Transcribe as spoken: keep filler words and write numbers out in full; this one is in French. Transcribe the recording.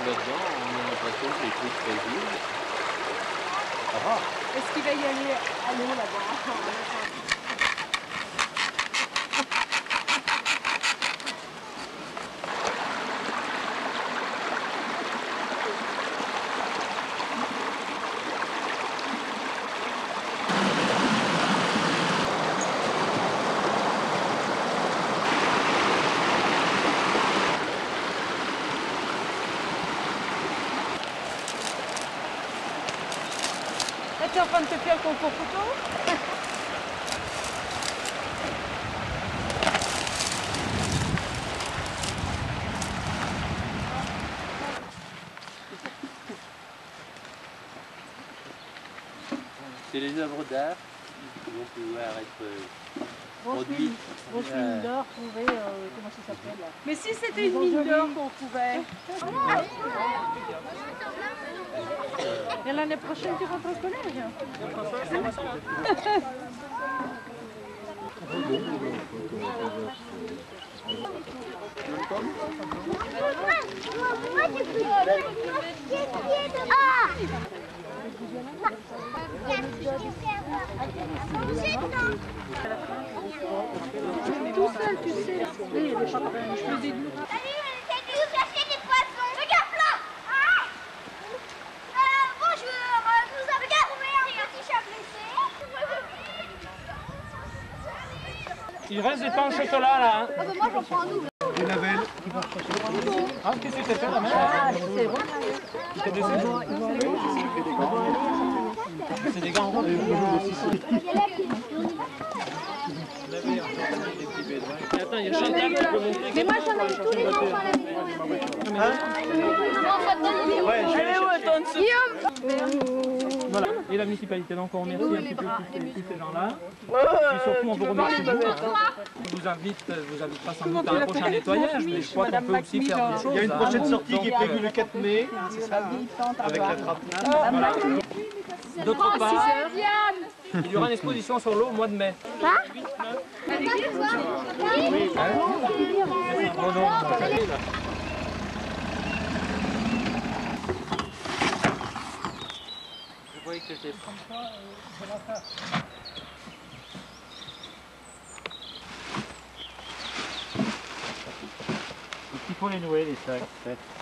là-dedans, on a l'impression que les trucs se résument. Ah. Est-ce qu'il va y aller à l'eau là-bas? Tu es en train de te faire le concours photo? C'est les œuvres d'art qui vont pouvoir être produites. Grosse mine d'or trouvée, euh, comment ça s'appelle? Mais si c'était une mine d'or qu'on pouvait. Et l'année prochaine, tu rentres au collège? Tout seul, tu sais. Oui, je faisais du... Il reste des pains au chocolat là. Hein. Ah bah moi j'en prends un double. Des navelles. Ah, qu'est-ce que tu fait la mère? Ah, c'est bon. Tu t'es blessé? C'est des gants. Attends, il y a Chantal qui peut montrer. Mais moi j'en ai tous les enfants à la maison. Ouais, je vais Guillaume. Voilà. Et la municipalité, donc on remercie un petit peu tous, tous ces gens-là. Et surtout, on vous remercie vous. On vous invite, vous invite pas sans doute à un prochain nettoyage, mais je crois qu'on peut aussi faire des choses. Il y a une prochaine sortie donc, qui est prévue le quatre mai, c'est ça, avec la trappe. Voilà. D'autre part, il y aura une exposition sur l'eau au mois de mai. Quoi? Oui, bon, non, je voyais que c'était comme ça, c'est l'affaire. Il faut les nouer, les sacs, peut-être.